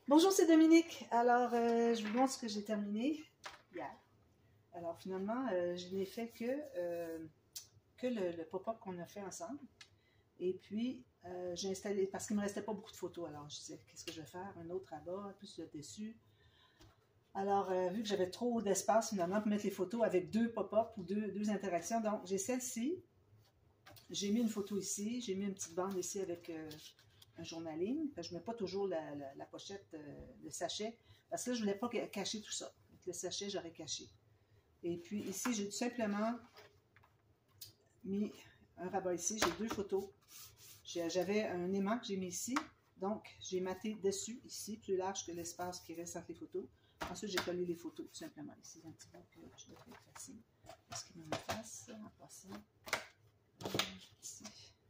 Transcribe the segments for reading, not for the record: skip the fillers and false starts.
Bonjour, c'est Dominique. Alors, je vous montre ce que j'ai terminé hier. Alors, finalement, je n'ai fait que le pop-up qu'on a fait ensemble. Et puis, j'ai installé, parce qu'il ne me restait pas beaucoup de photos. Alors, je disais, qu'est-ce que je vais faire? Un autre rabat, plus le dessus. Alors, vu que j'avais trop d'espace, finalement, pour mettre les photos avec deux pop-up ou deux interactions. Donc, j'ai celle-ci. J'ai mis une photo ici. J'ai mis une petite bande ici avec un journaling. Je ne mets pas toujours la pochette, le sachet, parce que là, je ne voulais pas cacher tout ça. Avec le sachet, j'aurais caché. Et puis ici, j'ai tout simplement mis un rabat ici. J'ai deux photos. J'avais un aimant que j'ai mis ici. Donc, j'ai matté dessus, ici, plus large que l'espace qui reste entre les photos. Ensuite, j'ai collé les photos, tout simplement. Ici, un petit bout que je devrais effacer. Est-ce qu'il m'efface en passant? Ici.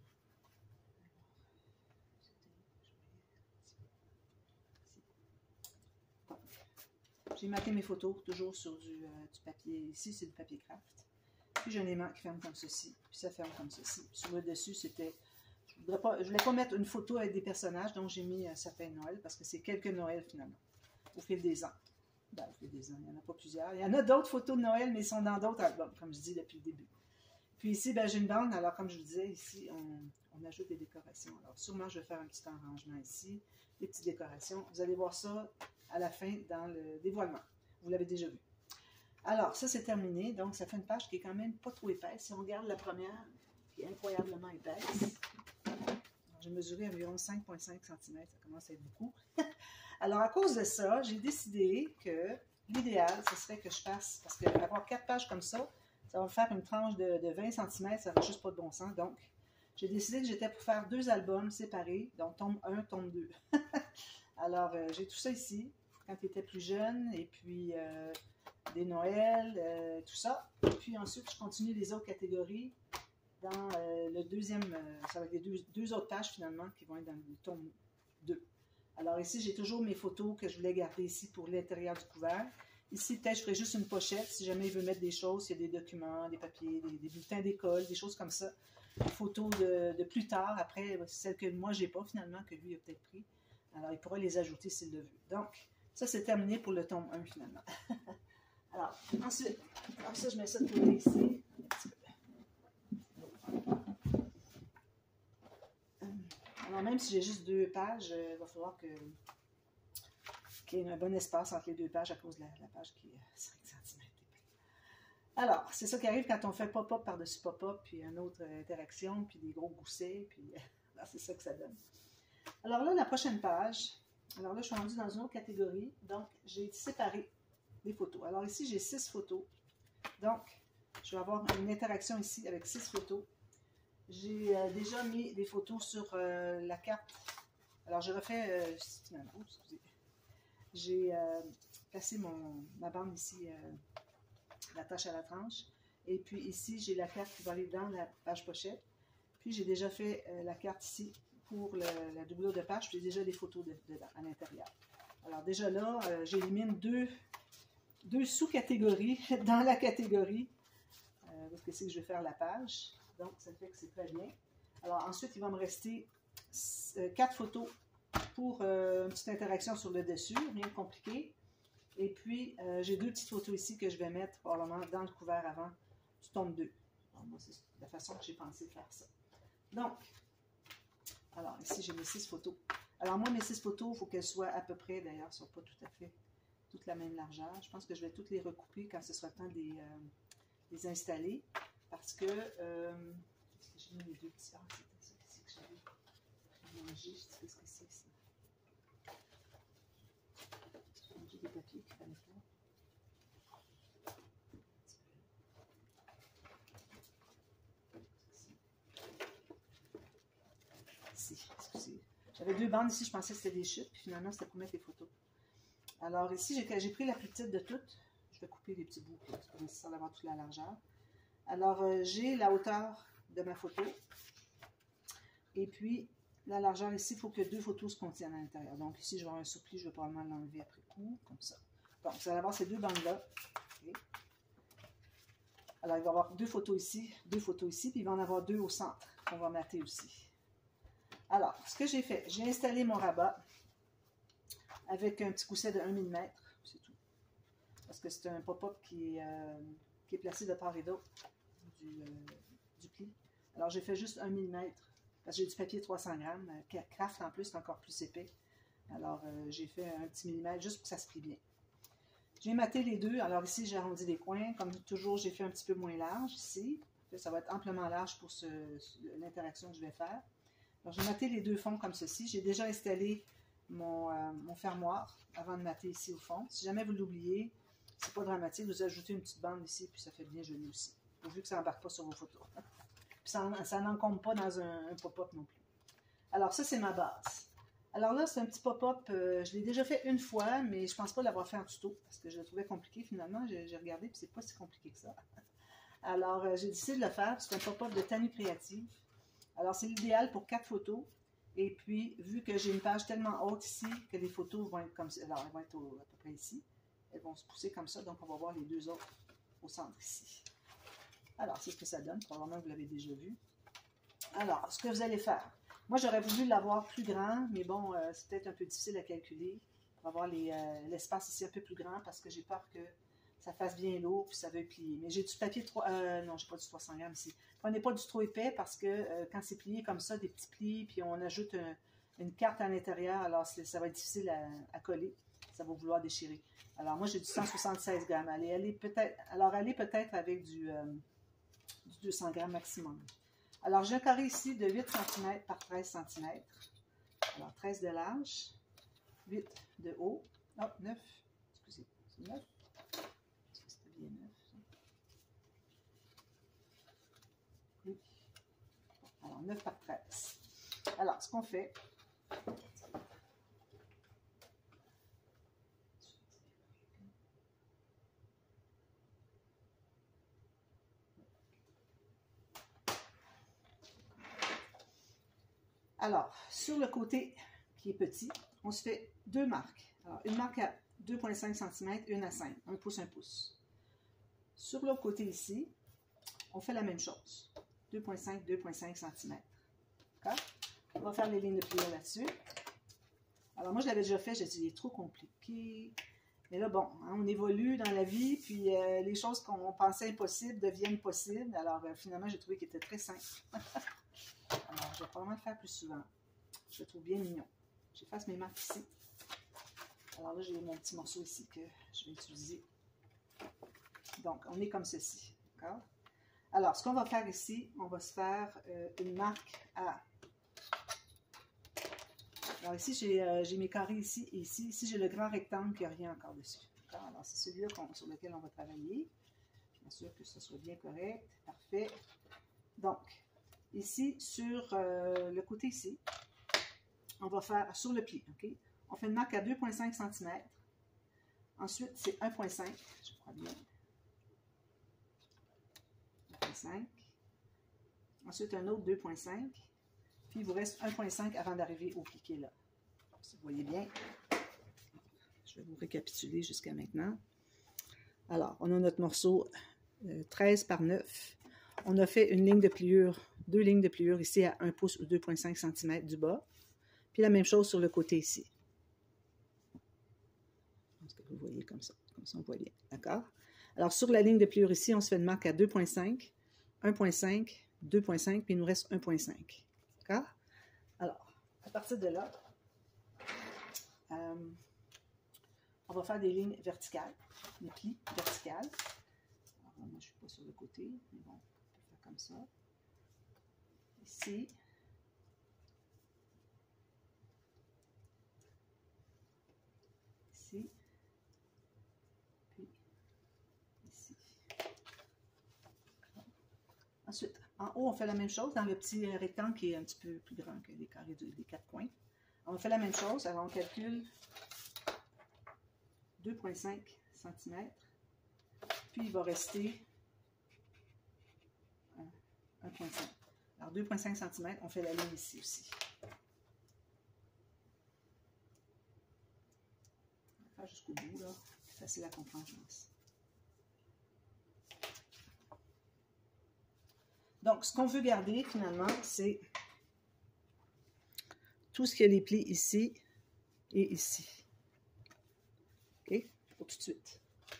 J'ai matté mes photos, toujours sur du papier. Ici, c'est du papier craft. Puis j'ai un aimant qui ferme comme ceci. Puis ça ferme comme ceci. Puis sur le dessus, c'était... Je ne voulais pas mettre une photo avec des personnages, donc j'ai mis un sapin de Noël, parce que c'est quelques Noëls, finalement, au fil des ans. Ben, au fil des ans, il n'y en a pas plusieurs. Il y en a d'autres photos de Noël, mais ils sont dans d'autres albums, comme je dis depuis le début. Puis ici, ben, j'ai une bande. Alors, comme je vous disais, ici, on ajoute des décorations. Alors, sûrement, je vais faire un petit arrangement ici, des petites décorations. Vous allez voir ça à la fin dans le dévoilement. Vous l'avez déjà vu. Alors, ça, c'est terminé. Donc, ça fait une page qui est quand même pas trop épaisse. Si on regarde la première, qui est incroyablement épaisse. J'ai mesuré environ 5,5 cm. Ça commence à être beaucoup. Alors, à cause de ça, j'ai décidé que l'idéal, ce serait que je fasse, parce qu'avoir 4 pages comme ça va me faire une tranche de 20 cm, ça n'a juste pas de bon sens. Donc, j'ai décidé que j'étais pour faire 2 albums séparés, donc tome 1, tome 2. Alors, j'ai tout ça ici, quand il était plus jeune, et puis des Noëls, tout ça. Et puis ensuite, je continue les autres catégories dans le deuxième, ça va être les deux autres pages finalement qui vont être dans le tome 2. Alors ici, j'ai toujours mes photos que je voulais garder ici pour l'intérieur du couvert. Ici, peut-être, je ferai juste une pochette si jamais il veut mettre des choses, il y a des documents, des papiers, des bulletins d'école, des choses comme ça. Des photos de plus tard, après, celles que moi, j'ai pas finalement, que lui a peut-être pris. Alors, il pourra les ajouter s'il le veut. Donc, ça, c'est terminé pour le tome 1 finalement. Alors, ensuite, comme ça, je mets ça de côté ici. Alors, même si j'ai juste 2 pages, il va falloir qu'il y ait un bon espace entre les 2 pages à cause de la page qui est 5 cm. Alors, c'est ça qui arrive quand on fait pop-up par-dessus pop-up, puis une autre interaction, puis des gros goussets, puis c'est ça que ça donne. Alors là, la prochaine page, alors là, je suis rendue dans une autre catégorie, donc j'ai séparé les photos. Alors ici, j'ai 6 photos, donc je vais avoir une interaction ici avec 6 photos. J'ai déjà mis des photos sur la carte. Alors, je refais... excusez. J'ai placé ma bande ici, l'attache à la tranche. Et puis ici, j'ai la carte qui va aller dans la page pochette. Puis, j'ai déjà fait la carte ici pour la doublure de page. Puis, j'ai déjà des photos dedans, à l'intérieur. Alors, déjà là, j'élimine deux sous-catégories dans la catégorie. Parce que c'est que je vais faire la page. Donc, ça fait que c'est très bien. Alors, ensuite, il va me rester 4 photos pour une petite interaction sur le dessus, rien de compliqué. Et puis, j'ai 2 petites photos ici que je vais mettre probablement dans le couvert avant du tome 2. Alors, moi, c'est la façon que j'ai pensé de faire ça. Donc, alors ici, j'ai mes 6 photos. Alors, moi, mes 6 photos, il faut qu'elles soient à peu près, d'ailleurs, ne sont pas tout à fait toute la même largeur. Je pense que je vais toutes les recouper quand ce sera le temps de les installer. Parce que, j'ai mis les 2 petits. Ah, c'était ça que j'avais mangé. Je sais pas ce que c'est ça. J'ai mangé des papiers qu'il fallait pas. Ici, excusez. J'avais 2 bandes ici, je pensais que c'était des chutes, puis finalement c'était pour mettre les photos. Alors ici, j'ai pris la plus petite de toutes. Je vais couper les petits bouts, c'est pas nécessaire d'avoir toute la largeur. Alors, j'ai la hauteur de ma photo. Et puis, la largeur ici, il faut que 2 photos se contiennent à l'intérieur. Donc ici, je vais avoir un soupli, je vais probablement l'enlever après coup, comme ça. Donc, vous allez avoir ces 2 bandes-là. Okay. Alors, il va y avoir 2 photos ici, puis il va en avoir 2 au centre, qu'on va mater aussi. Alors, ce que j'ai fait, j'ai installé mon rabat avec un petit gousset de 1 mm, c'est tout. Parce que c'est un pop-up qui est placé de part et d'autre du pli. Alors j'ai fait juste 1 mm, parce que j'ai du papier 300 grammes. Craft en plus, c'est encore plus épais. Alors j'ai fait un petit millimètre juste pour que ça se plie bien. J'ai maté les deux. Alors ici, j'ai arrondi les coins. Comme toujours, j'ai fait un petit peu moins large ici. Ça va être amplement large pour l'interaction que je vais faire. Alors, j'ai maté les deux fonds comme ceci. J'ai déjà installé mon fermoir avant de mater ici au fond. Si jamais vous l'oubliez, c'est pas dramatique. Vous ajoutez une petite bande ici, puis ça fait bien joli aussi. Vu que ça n'embarque pas sur vos photos. Puis ça n'encombre pas dans un pop-up non plus. Alors, ça, c'est ma base. Alors là, c'est un petit pop-up. Je l'ai déjà fait une fois, mais je ne pense pas l'avoir fait en tuto, parce que je le trouvais compliqué finalement. J'ai regardé, puis c'est pas si compliqué que ça. Alors, j'ai décidé de le faire. C'est un pop-up de Tanu Créative. Alors, c'est l'idéal pour 4 photos. Et puis, vu que j'ai une page tellement haute ici, que les photos vont être comme ça. Alors, elles vont être à peu près ici. Elles vont se pousser comme ça, donc on va voir les deux autres au centre ici. Alors, c'est ce que ça donne. Probablement que vous l'avez déjà vu. Alors, ce que vous allez faire. Moi, j'aurais voulu l'avoir plus grand, mais bon, c'est peut-être un peu difficile à calculer pour avoir l'espace ici un peu plus grand parce que j'ai peur que ça fasse bien lourd puis ça veut plier. Mais j'ai du papier, non, j'ai pas du 300 grammes ici. Prenez pas du trop épais parce que quand c'est plié comme ça, des petits plis, puis on ajoute une carte à l'intérieur, alors ça va être difficile à coller. Ça va vouloir déchirer. Alors, moi, j'ai du 176 grammes. Elle est peut-être avec du 200 grammes maximum. Alors, j'ai un carré ici de 8 cm par 13 cm. Alors, 13 de large, 8 de haut. Oh, 9. Excusez, c'est 9. Est-ce que c'était bien 9? Oui. Alors, 9 par 13. Alors, ce qu'on fait... Alors, sur le côté qui est petit, on se fait deux marques. Alors, une marque à 2,5 cm, une à 5, 1 pouce, 1 pouce. Sur l'autre côté ici, on fait la même chose. 2,5, 2,5 cm. D'accord? On va faire les lignes de pliure là-dessus. Alors, moi, je l'avais déjà fait, j'ai dit, il est trop compliqué. Mais là, bon, hein, on évolue dans la vie, puis les choses qu'on pensait impossibles deviennent possibles. Alors, finalement, j'ai trouvé qu'il était très simple. Alors, je vais probablement le faire plus souvent. Je le trouve bien mignon. J'efface mes marques ici. Alors là, j'ai mon petit morceau ici que je vais utiliser. Donc, on est comme ceci. D'accord? Alors, ce qu'on va faire ici, on va se faire une marque à... Alors ici, j'ai mes carrés ici et ici. Ici, j'ai le grand rectangle qui n'a rien encore dessus. Alors, c'est celui-là sur lequel on va travailler. Je m'assure que ce soit bien correct. Parfait. Donc, ici, sur le côté ici, on va faire sur le pied, OK? On fait une marque à 2,5 cm. Ensuite, c'est 1,5, je crois bien. 1,5. Ensuite, un autre 2,5. Puis, il vous reste 1,5 avant d'arriver au pied qui est là. Si vous voyez bien, je vais vous récapituler jusqu'à maintenant. Alors, on a notre morceau 13 par 9. On a fait une ligne de pliure, 2 lignes de pliure ici à 1 pouce ou 2,5 cm du bas. Puis la même chose sur le côté ici. Est-ce que vous voyez comme ça on voit bien. D'accord? Alors sur la ligne de pliure ici, on se fait une marque à 2,5, 1,5, 2,5, puis il nous reste 1,5. D'accord? Alors, à partir de là, on va faire des lignes verticales, des plis verticales. Alors, moi, je ne suis pas sur le côté, mais bon, on peut faire comme ça. Ici. Ici. Puis ici. Ensuite, en haut, on fait la même chose dans le petit rectangle qui est un petit peu plus grand que les carrés des 4 coins. On fait la même chose, alors on calcule 2,5 cm. Puis il va rester 1,5. Alors 2,5 cm, on fait la ligne ici aussi. On va faire jusqu'au bout, là. C'est facile à comprendre, je pense. Donc, ce qu'on veut garder, finalement, c'est tout ce qui a les plis ici et ici. pour tout de suite.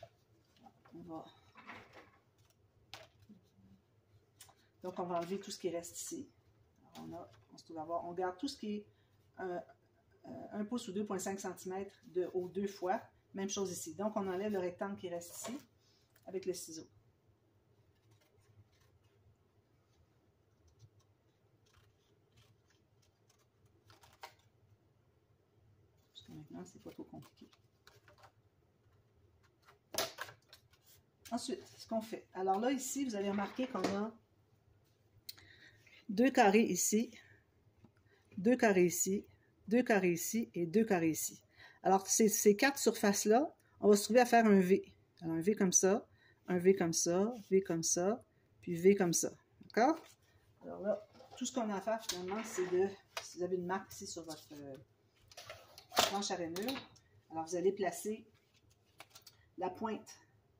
Donc, on va enlever tout ce qui reste ici. Alors, on garde tout ce qui est 1 pouce ou 2,5 cm de haut 2 fois. Même chose ici. Donc, on enlève le rectangle qui reste ici avec le ciseau. Jusqu'à maintenant, c'est pas trop compliqué. Ensuite, ce qu'on fait. Alors là, ici, vous allez remarquer qu'on a 2 carrés ici, 2 carrés ici, 2 carrés ici et 2 carrés ici. Alors, ces 4 surfaces-là, on va se trouver à faire un V. Alors, un V comme ça, un V comme ça, V comme ça, puis V comme ça. D'accord? Alors là, tout ce qu'on a à faire finalement, c'est de, si vous avez une marque ici sur votre planche à rainure, alors vous allez placer la pointe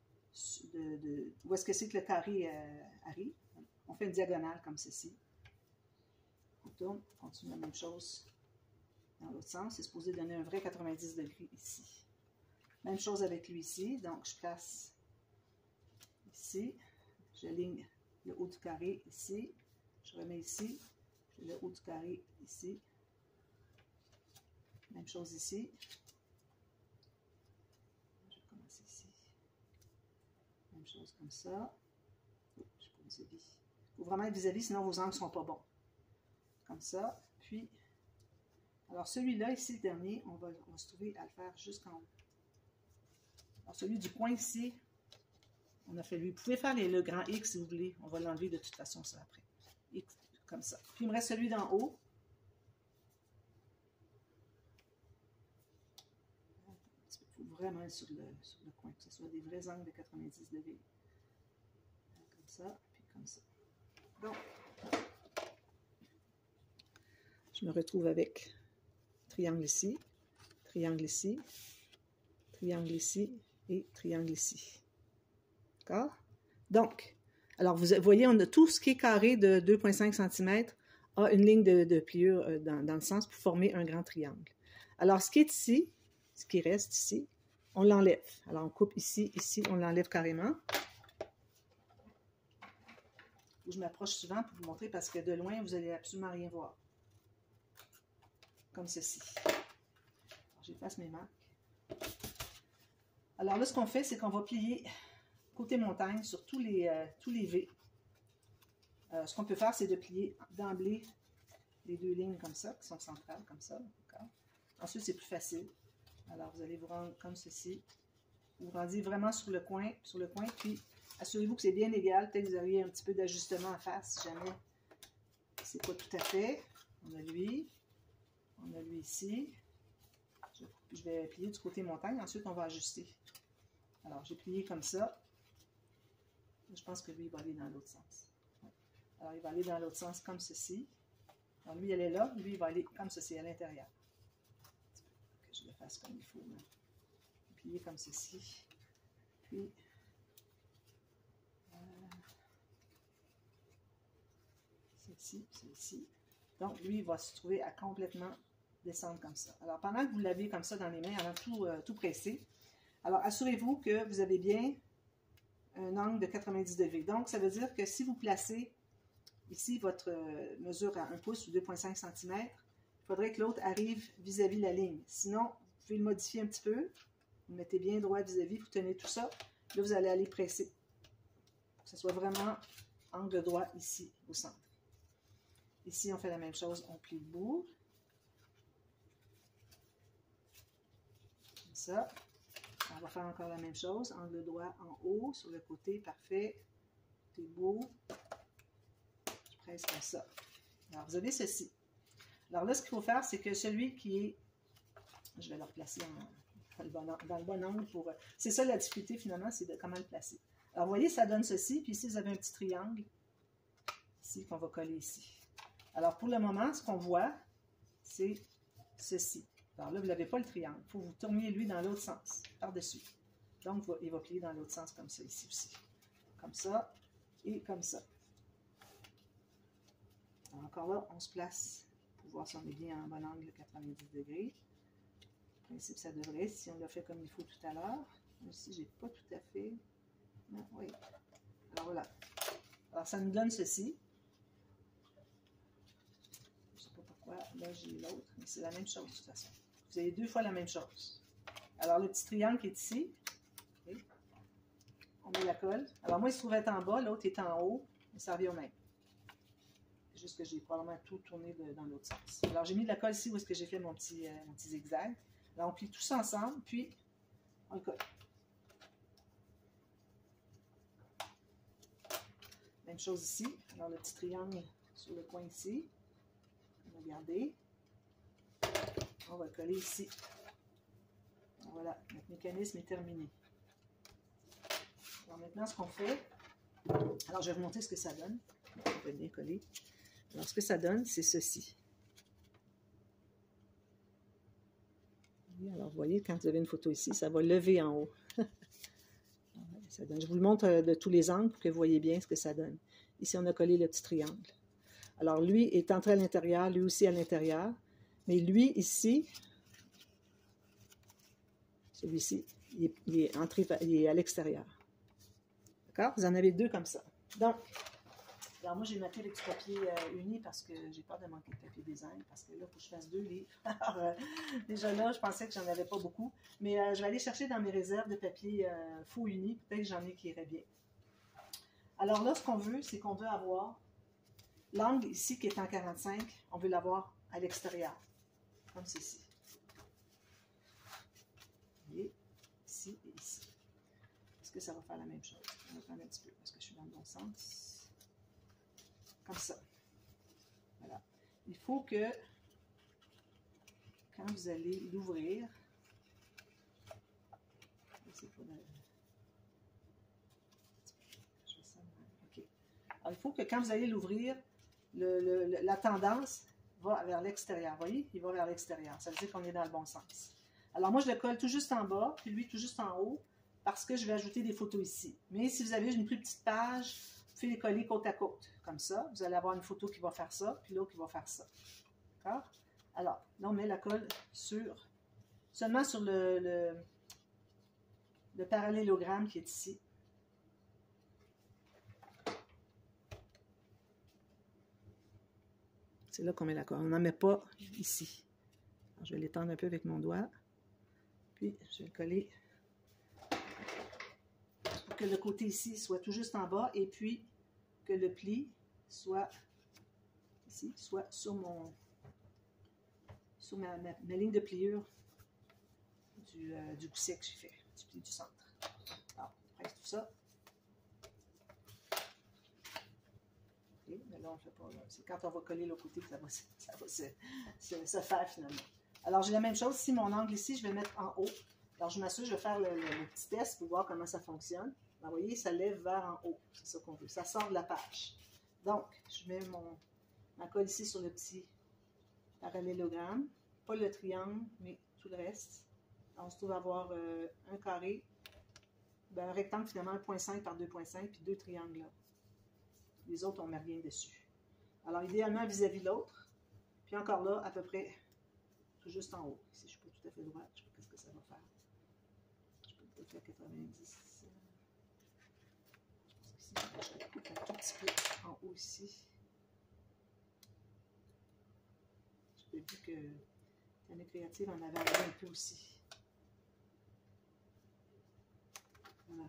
où est-ce que c'est que le carré arrive. On fait une diagonale comme ceci. On tourne, on continue la même chose dans l'autre sens. C'est supposé donner un vrai 90 degrés ici. Même chose avec lui ici. Donc, je place ici. J'aligne le haut du carré ici. Je remets ici. J'ai le haut du carré ici. Même chose ici. Je vais commencer ici. Même chose comme ça. Oh, je peux vis-à-vis. Il faut vraiment être vis-à-vis, sinon vos angles ne sont pas bons. Comme ça. Puis, alors celui-là, ici, le dernier, on va se trouver à le faire jusqu'en haut. Alors celui du coin ici, on a fait lui. Vous pouvez faire le grand X si vous voulez. On va l'enlever de toute façon, ça après. X, comme ça. Puis il me reste celui d'en haut. Il faut vraiment être sur le coin, que ce soit des vrais angles de 90 degrés. Comme ça, puis comme ça. Donc, je me retrouve avec triangle ici, triangle ici, triangle ici et triangle ici. D'accord? Donc, alors vous voyez, on a tout ce qui est carré de 2,5 cm a une ligne de pliure dans le sens pour former un grand triangle. Alors, ce qui est ici, ce qui reste ici, on l'enlève. Alors, on coupe ici, ici, on l'enlève carrément. Je m'approche souvent pour vous montrer parce que de loin, vous n'allez absolument rien voir. Comme ceci. J'efface mes marques. Alors là, ce qu'on fait, c'est qu'on va plier côté montagne sur tous les V. Ce qu'on peut faire, c'est de plier d'emblée les deux lignes comme ça, qui sont centrales, comme ça. Ensuite, c'est plus facile. Alors, vous allez vous rendre comme ceci. Vous vous rendez vraiment sur le coin, puis assurez-vous que c'est bien égal. Peut-être que vous auriez un petit peu d'ajustement à faire si jamais c'est pas tout à fait. On a lui ici. Je vais plier du côté montagne. Ensuite, on va ajuster. Alors, j'ai plié comme ça. Je pense que lui, il va aller dans l'autre sens. Alors, il va aller dans l'autre sens comme ceci. Alors, lui, elle est là. Lui, il va aller comme ceci, à l'intérieur. Que je le fasse comme il faut. Plier comme ceci. Puis, ceci. Donc, lui, il va se trouver à complètement descendre comme ça. Alors, pendant que vous l'avez comme ça dans les mains, avant tout presser, alors assurez-vous que vous avez bien un angle de 90 degrés. Donc, ça veut dire que si vous placez ici votre mesure à 1 pouce ou 2,5 cm, il faudrait que l'autre arrive vis-à-vis la ligne. Sinon, vous pouvez le modifier un petit peu. Vous mettez bien droit vis-à-vis, vous tenez tout ça. Là, vous allez aller presser pour que ce soit vraiment angle droit ici, au centre. Ici, on fait la même chose, on plie le bout. Comme ça. On va faire encore la même chose, angle droit en haut, sur le côté, parfait. C'est beau. Je presse comme ça. Alors, vous avez ceci. Alors là, ce qu'il faut faire, c'est que celui qui est... Je vais le replacer dans le bon angle pour... C'est ça la difficulté, finalement, c'est de comment le placer. Alors, vous voyez, ça donne ceci. Puis ici, vous avez un petit triangle, ici, qu'on va coller ici. Alors, pour le moment, ce qu'on voit, c'est ceci. Alors là, vous n'avez pas le triangle. Il faut que vous tourniez lui dans l'autre sens, par-dessus. Donc, il va plier dans l'autre sens comme ça, ici aussi. Comme ça et comme ça. Alors, encore là, on se place pour voir si on est bien en bon angle 90 degrés. En principe, ça devrait, si on l'a fait comme il faut tout à l'heure. Ici, j'ai pas tout à fait. Non, oui. Alors voilà. Alors ça nous donne ceci. Je ne sais pas pourquoi. Là, j'ai l'autre. Mais c'est la même chose de toute façon. Vous avez deux fois la même chose. Alors le petit triangle qui est ici. Okay. On met la colle. Alors moi, il se trouvait être en bas. L'autre est en haut. Mais ça revient au même. C'est juste que j'ai probablement tout tourné dans l'autre sens. Alors j'ai mis de la colle ici où est-ce que j'ai fait mon petit zigzag. Là, on plie tout ça ensemble. Puis, on le colle. Même chose ici. Alors, le petit triangle sur le coin ici. On va garder. On va le coller ici. Alors, voilà, notre mécanisme est terminé. Alors, maintenant, ce qu'on fait... Alors, je vais vous montrer ce que ça donne. On va bien coller. Alors, ce que ça donne, c'est ceci. Alors, vous voyez, quand vous avez une photo ici, ça va lever en haut. Ça donne. Je vous le montre de tous les angles pour que vous voyez bien ce que ça donne. Ici, on a collé le petit triangle. Alors, lui est entré à l'intérieur, lui aussi à l'intérieur. Mais lui, ici, celui-ci, il est entré, il est à l'extérieur. D'accord? Vous en avez deux comme ça. Donc, alors moi, j'ai maté avec du papier uni parce que j'ai peur de manquer de papier design, parce que là, il faut que je fasse 2 livres. Alors, déjà là, je pensais que j'en avais pas beaucoup. Mais je vais aller chercher dans mes réserves de papier faux uni. Peut-être que j'en ai qui iraient bien. Alors là, ce qu'on veut, c'est qu'on veut avoir l'angle ici qui est en 45, on veut l'avoir à l'extérieur, comme ceci. Vous voyez, ici et ici. Est-ce que ça va faire la même chose? On va prendre un petit peu parce que je suis dans le bon sens. Comme ça. Voilà. Il faut que, quand vous allez l'ouvrir, alors, il faut que quand vous allez l'ouvrir, la tendance va vers l'extérieur. Vous voyez? Il va vers l'extérieur. Ça veut dire qu'on est dans le bon sens. Alors moi, je le colle tout juste en bas, puis lui tout juste en haut, parce que je vais ajouter des photos ici. Mais si vous avez une plus petite page, vous pouvez les coller côte à côte. Comme ça, vous allez avoir une photo qui va faire ça, puis l'autre qui va faire ça. D'accord? Alors, là, on met la colle seulement sur le parallélogramme qui est ici. C'est là qu'on met la colle. On n'en met pas ici. Alors, je vais l'étendre un peu avec mon doigt. Puis, je vais le coller pour que le côté ici soit tout juste en bas et puis que le pli soit ici, soit sur ma ligne de pliure du gousset que j'ai fait, du pli du centre. Alors, on presse tout ça. Okay, mais là, on ne fait pas. C'est quand on va coller l'autre côté que ça va se faire finalement. Alors, j'ai la même chose. Si mon angle ici, je vais mettre en haut. Alors, je m'assure, je vais faire le petit test pour voir comment ça fonctionne. Alors, vous voyez, ça lève vers en haut. C'est ça qu'on veut. Ça sort de la page. Donc, je mets ma colle ici sur le petit parallélogramme. Pas le triangle, mais tout le reste. Alors, on se trouve à avoir un carré, ben, un rectangle finalement 1,5 par 2,5, puis 2 triangles là. Les autres, on ne met rien dessus. Alors, idéalement, vis-à-vis de l'autre. Puis encore là, à peu près, tout juste en haut. Ici, je ne suis pas tout à fait droite. Je ne sais pas ce que ça va faire. Je peux peut-être faire 90. Je pense qu'ici, je vais couper un tout petit peu en haut ici. J'ai vu que l'année créative en avait un peu aussi. Voilà.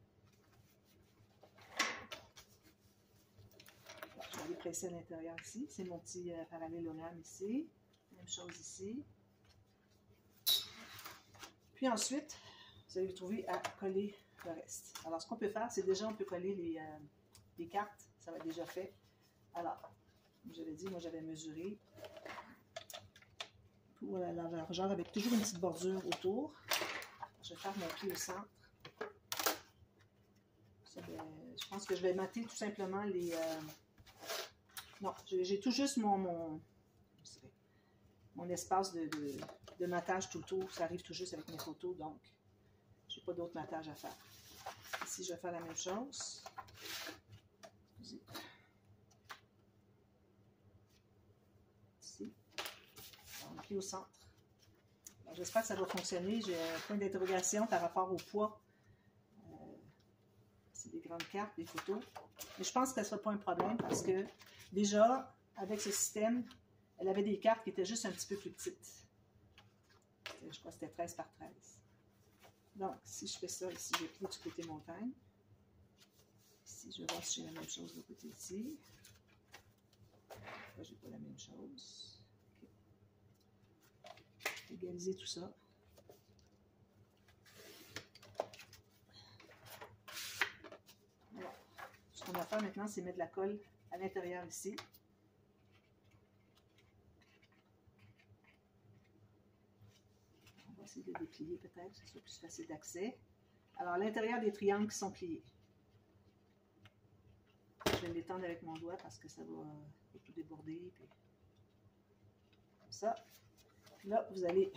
Je vais aller presser à l'intérieur ici. C'est mon petit parallélogramme ici. Même chose ici. Puis ensuite, vous allez vous trouver à coller le reste. Alors, ce qu'on peut faire, c'est déjà, on peut coller les cartes. Ça va être déjà fait. Alors, comme j'avais dit, moi, j'avais mesuré pour la largeur avec toujours une petite bordure autour. Je vais faire mon pied au centre. Ça, ben, je pense que je vais mater tout simplement les... non, j'ai tout juste mon espace de matage tout le tour. Ça arrive tout juste avec mes photos, donc je n'ai pas d'autre matage à faire. Ici, je vais faire la même chose. Excusez. Ici. Alors, pied au centre. J'espère que ça va fonctionner. J'ai un point d'interrogation par rapport au poids. C'est des grandes cartes, des photos. Mais je pense que ça ne sera pas un problème parce que déjà, avec ce système, elle avait des cartes qui étaient juste un petit peu plus petites. Je crois que c'était 13 par 13. Donc, si je fais ça ici, je plie du côté montagne. Ici, je vais voir si j'ai la même chose de côté ici. Là, je n'ai pas la même chose. Okay. Égaliser tout ça. Voilà. Ce qu'on va faire maintenant, c'est mettre de la colle à l'intérieur ici. On va essayer de déplier peut-être, que ce soit plus facile d'accès. Alors, à l'intérieur des triangles qui sont pliés. Je vais l'étendre avec mon doigt parce que ça va tout déborder. Puis comme ça. Puis là, vous allez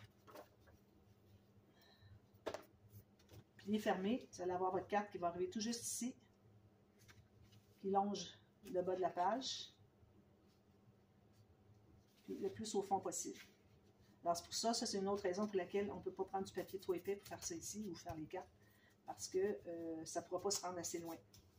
plier fermé. Vous allez avoir votre carte qui va arriver tout juste ici, qui longe le bas de la page. Puis le plus au fond possible. Alors c'est pour ça, c'est une autre raison pour laquelle on ne peut pas prendre du papier trop épais pour faire ça ici ou faire les cartes. Parce que ça ne pourra pas se rendre assez loin.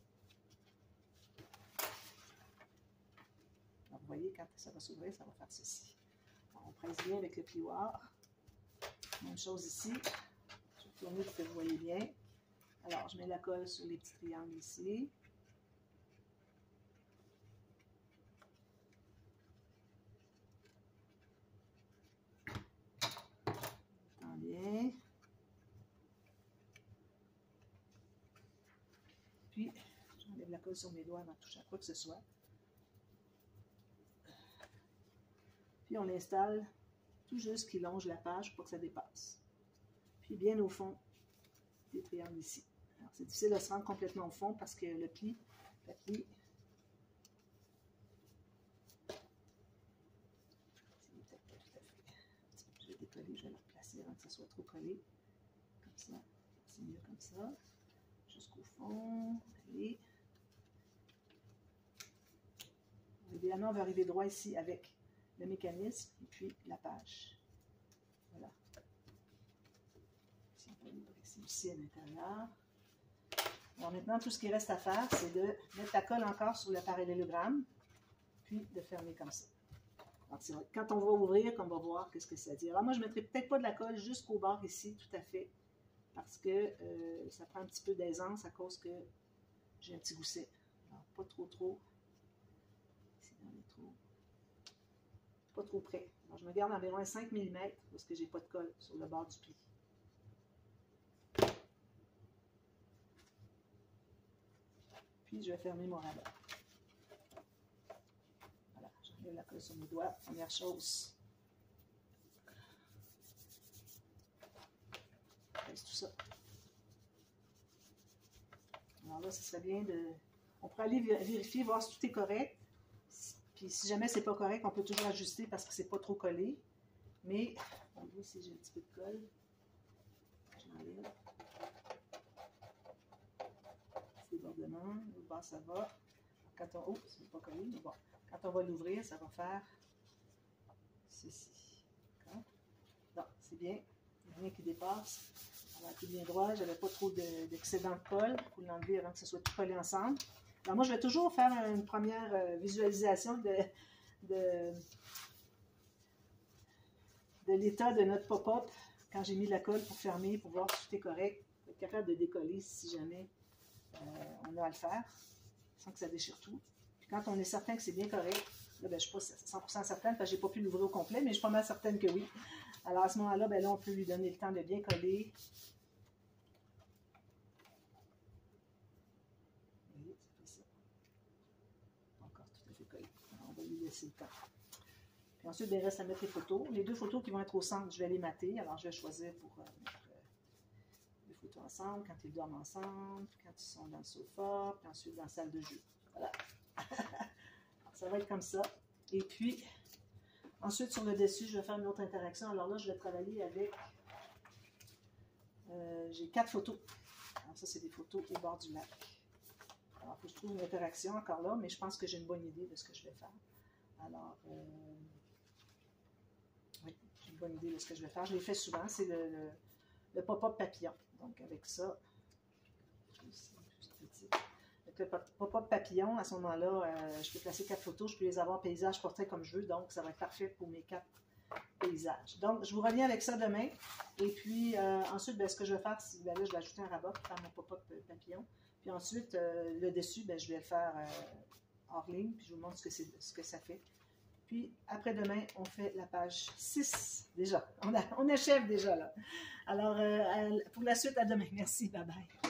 Alors, vous voyez, quand ça va s'ouvrir, ça va faire ceci. Alors, on presse bien avec le plioir. Même chose ici. Je vais tourner pour que vous voyez bien. Alors, je mets la colle sur les petits triangles ici. Attends bien. Puis, j'enlève la colle sur mes doigts avant de toucher à quoi que ce soit. Puis on installe tout juste qui longe la page pour que ça dépasse. Puis bien au fond des triangles ici. Alors c'est difficile de se rendre complètement au fond parce que le pli, la pli, c'est peut-être pas tout à fait. Je vais décoller, je vais le replacer avant que ça soit trop collé. Comme ça, c'est mieux comme ça. Jusqu'au fond. Allez. Évidemment, on va arriver droit ici avec le mécanisme et puis la page. Voilà. Si on peut livrer ici à l'intérieur. Alors maintenant, tout ce qui reste à faire, c'est de mettre la colle encore sur le parallélogramme, puis de fermer comme ça. Alors, quand on va ouvrir, on va voir qu'est-ce que ça dit. Alors moi, je ne mettrai peut-être pas de la colle jusqu'au bord ici, tout à fait, parce que ça prend un petit peu d'aisance à cause que j'ai un petit gousset. Alors, pas trop. Ici, dans les trous. Pas trop près. Alors, je me garde environ 5 mm parce que j'ai pas de colle sur le bord du pli. Puis je vais fermer mon rabat. Voilà, j'enlève la colle sur mes doigts. Première chose. Je laisse tout ça. Alors là, ce serait bien de... On pourrait aller vérifier, voir si tout est correct. Puis si jamais c'est pas correct, on peut toujours ajuster parce que c'est pas trop collé. Mais, on voit si j'ai un petit peu de colle. J'enlève. Petit débordement. Au bas, ça va. Quand on... Oh, c'est pas collé, mais bon. Quand on va l'ouvrir, ça va faire ceci. Non, c'est bien. Il n'y a rien qui dépasse. On va tout bien droit. J'avais pas trop d'excédent de colle. Il faut l'enlever avant que ce soit tout collé ensemble. Alors moi, je vais toujours faire une première visualisation de l'état de notre pop-up quand j'ai mis la colle pour fermer, pour voir si tout est correct. Pour être capable de décoller si jamais on a à le faire, sans que ça déchire tout. Puis quand on est certain que c'est bien correct, là, ben, je ne suis pas 100% certaine parce que je n'ai pas pu l'ouvrir au complet, mais je suis pas mal certaine que oui. Alors à ce moment-là, ben, là, on peut lui donner le temps de bien coller. Le temps. Puis ensuite, il reste à mettre les photos. Les deux photos qui vont être au centre, je vais les mater. Alors, je vais choisir pour mettre les photos ensemble, quand ils dorment ensemble, quand ils sont dans le sofa, puis ensuite dans la salle de jeu. Voilà. Ça va être comme ça. Et puis, ensuite, sur le dessus, je vais faire une autre interaction. Alors là, je vais travailler avec... j'ai 4 photos. Alors ça, c'est des photos au bord du lac. Alors, il faut que je trouve une interaction encore là, mais je pense que j'ai une bonne idée de ce que je vais faire. Alors, oui, j'ai une bonne idée de ce que je vais faire. Je l'ai fait souvent, c'est le pop-up papillon. Donc avec ça, avec le pop-up papillon, à ce moment-là, je peux placer 4 photos, je peux les avoir paysage, portrait comme je veux, donc ça va être parfait pour mes 4 paysages. Donc je vous reviens avec ça demain. Et puis ensuite, ben, ce que je vais faire, c'est là, je vais ajouter un rabat pour faire mon pop-up papillon. Puis ensuite, le dessus, ben, je vais le faire hors ligne, puis je vous montre ce que ça fait. Puis après-demain, on fait la page 6 déjà. On achève déjà là. Alors, pour la suite, à demain. Merci, bye bye.